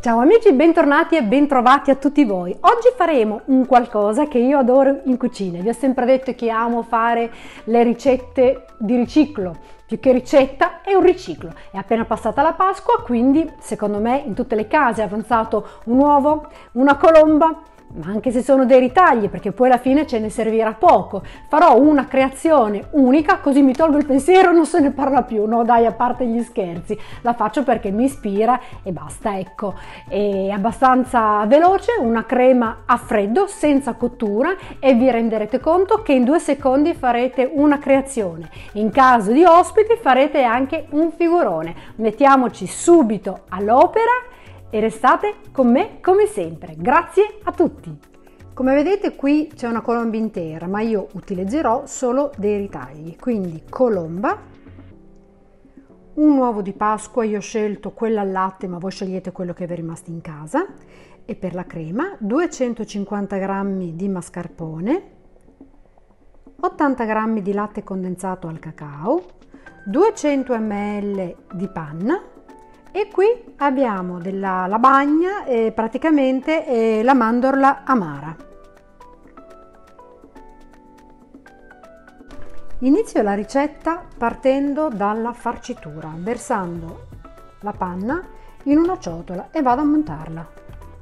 Ciao amici, bentornati e bentrovati a tutti voi. Oggi faremo un qualcosa che io adoro in cucina. Vi ho sempre detto che amo fare le ricette di riciclo. Più che ricetta è un riciclo. È appena passata la Pasqua, quindi secondo me in tutte le case è avanzato un uovo, una colomba, ma anche se sono dei ritagli, perché poi alla fine ce ne servirà poco. Farò una creazione unica, così mi tolgo il pensiero, non se ne parla più. No dai, a parte gli scherzi, la faccio perché mi ispira e basta, ecco. È abbastanza veloce, una crema a freddo senza cottura, e vi renderete conto che in 2 secondi farete una creazione. In caso di ospiti farete anche un figurone. Mettiamoci subito all'opera e restate con me come sempre. Grazie a tutti! Come vedete qui c'è una colomba intera, ma io utilizzerò solo dei ritagli, quindi colomba, un uovo di Pasqua, io ho scelto quello al latte ma voi scegliete quello che vi è rimasto in casa, e per la crema 250 g di mascarpone, 80 g di latte condensato al cacao, 200 ml di panna. E qui abbiamo la bagna e praticamente la mandorla amara. Inizio la ricetta partendo dalla farcitura, versando la panna in una ciotola e vado a montarla.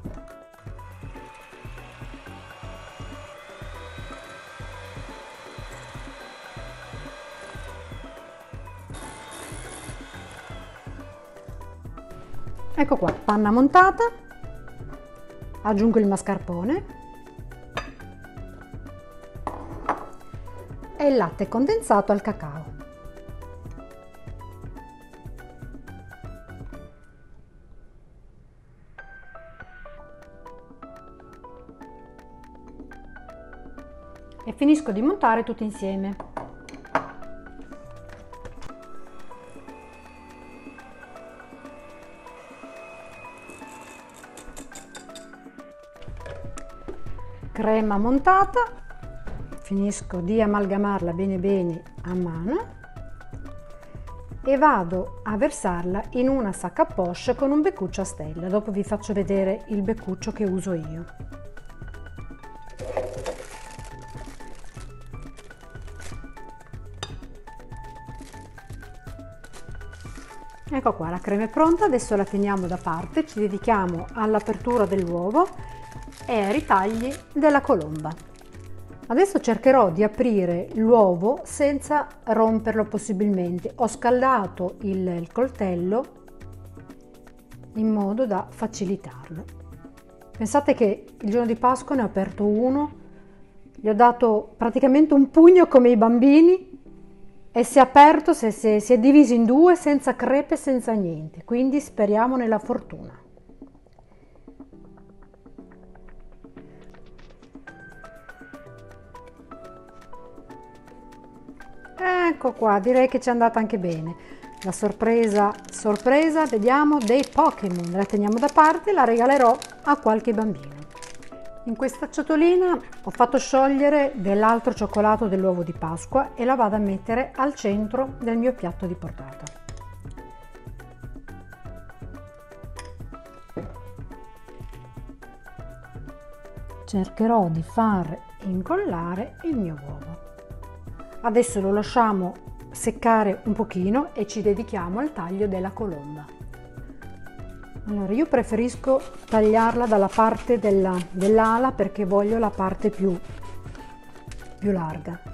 Ecco qua, panna montata, aggiungo il mascarpone e il latte condensato al cacao. E finisco di montare tutto insieme. Crema montata, finisco di amalgamarla bene bene a mano e vado a versarla in una sacca a poche con un beccuccio a stella. Dopo vi faccio vedere il beccuccio che uso io. Ecco qua, la crema è pronta, adesso la teniamo da parte, ci dedichiamo all'apertura dell'uovo e ai ritagli della colomba. Adesso cercherò di aprire l'uovo senza romperlo possibilmente. Ho scaldato il coltello in modo da facilitarlo. Pensate che il giorno di Pasqua ne ho aperto uno, gli ho dato praticamente un pugno come i bambini e si è aperto, si è diviso in 2 senza crepe, senza niente. Quindi speriamo nella fortuna. Ecco qua, direi che ci è andata anche bene. La sorpresa, vediamo, dei Pokémon. La teniamo da parte e la regalerò a qualche bambino. In questa ciotolina ho fatto sciogliere dell'altro cioccolato dell'uovo di Pasqua e la vado a mettere al centro del mio piatto di portata. Cercherò di far incollare il mio uovo. Adesso lo lasciamo seccare un pochino e ci dedichiamo al taglio della colomba. Allora, io preferisco tagliarla dalla parte dell'ala perché voglio la parte più larga.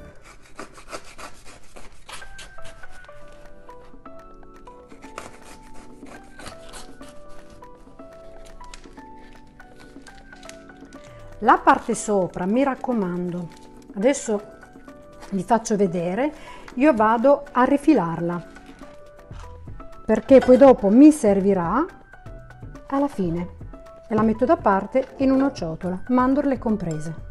La parte sopra, mi raccomando, adesso vi faccio vedere, io vado a rifilarla perché poi dopo mi servirà alla fine e la metto da parte in una ciotola, mandorle comprese.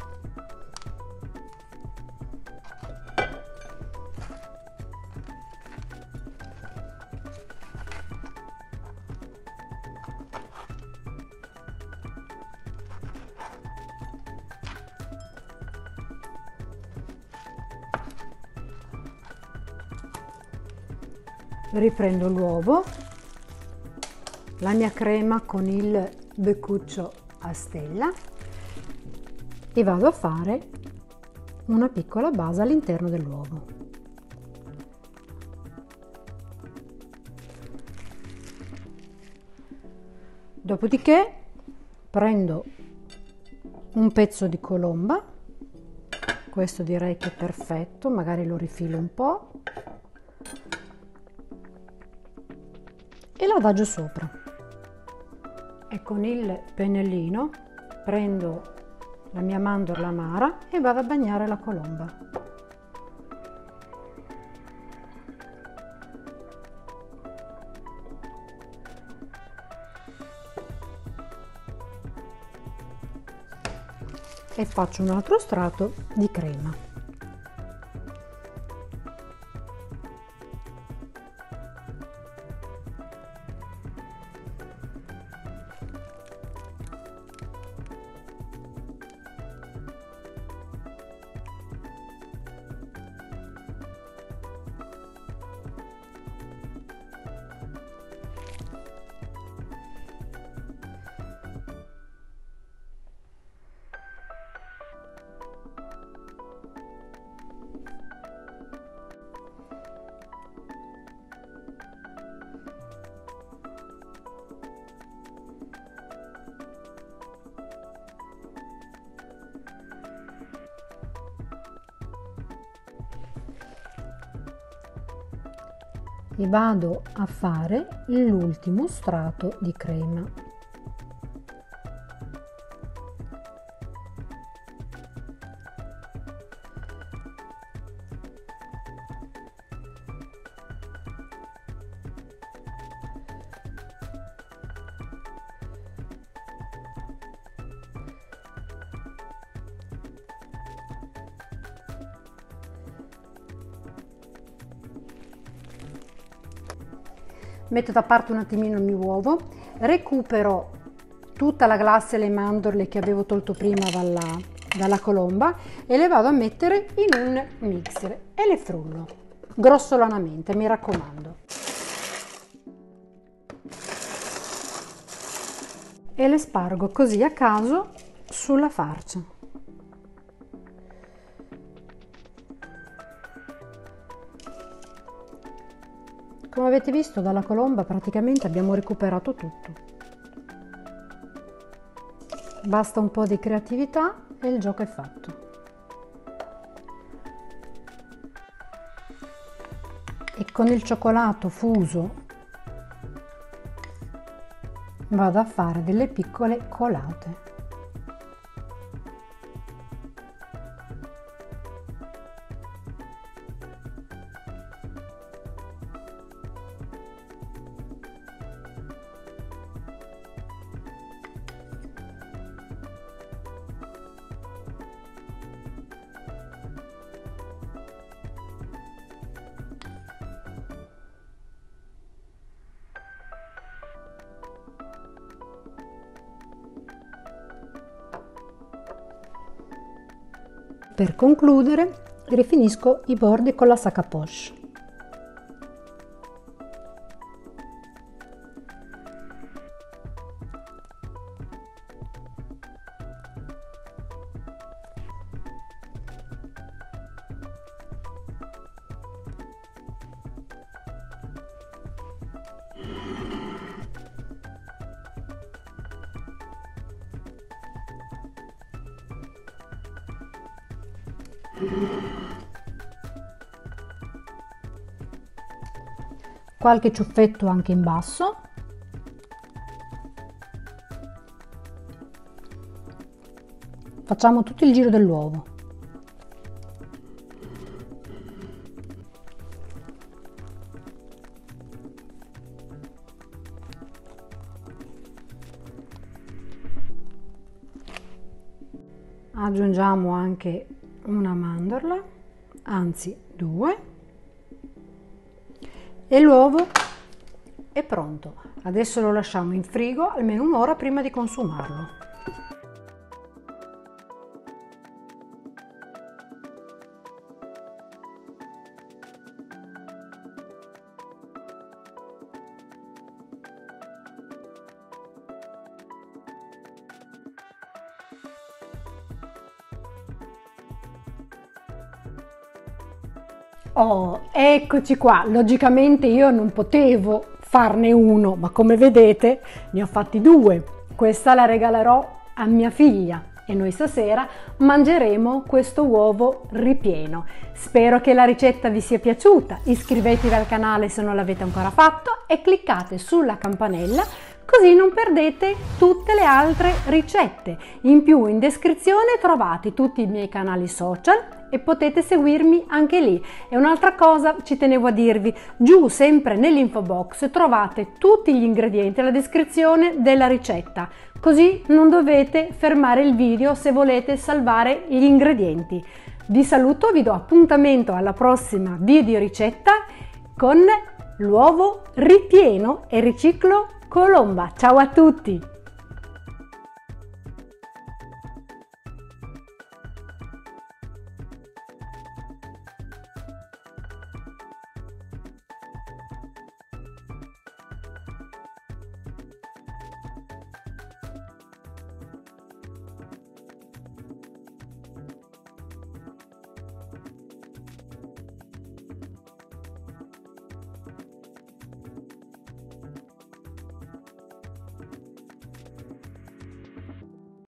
Riprendo l'uovo la mia crema con il beccuccio a stella e vado a fare una piccola base all'interno dell'uovo. Dopodiché prendo un pezzo di colomba, questo direi che è perfetto, magari lo rifilo un po' e lo adagio sopra. E con il pennellino prendo la mia mandorla amara e vado a bagnare la colomba. E faccio un altro strato di crema. E vado a fare l'ultimo strato di crema. Metto da parte un attimino il mio uovo, recupero tutta la glassa e le mandorle che avevo tolto prima dalla colomba e le vado a mettere in un mixer e le frullo grossolanamente, mi raccomando. E le spargo così a caso sulla farcia. Come avete visto, dalla colomba praticamente abbiamo recuperato tutto. Basta un po' di creatività e il gioco è fatto. E con il cioccolato fuso vado a fare delle piccole colate. Per concludere, rifinisco i bordi con la sac à poche. Qualche ciuffetto anche in basso. Facciamo tutto il giro dell'uovo. Aggiungiamo anche una mandorla, anzi due, e l'uovo è pronto. Adesso lo lasciamo in frigo almeno un'ora prima di consumarlo. Oh, eccoci qua. Logicamente io non potevo farne uno, ma come vedete ne ho fatti due. Questa la regalerò a mia figlia e noi stasera mangeremo questo uovo ripieno. Spero che la ricetta vi sia piaciuta. Iscrivetevi al canale se non l'avete ancora fatto e cliccate sulla campanella così non perdete tutte le altre ricette. In più in descrizione trovate tutti i miei canali social e potete seguirmi anche lì. E un'altra cosa ci tenevo a dirvi, giù sempre nell'info box trovate tutti gli ingredienti e la descrizione della ricetta, così non dovete fermare il video se volete salvare gli ingredienti. Vi saluto, vi do appuntamento alla prossima video ricetta con l'uovo ripieno e riciclo colomba. Ciao a tutti!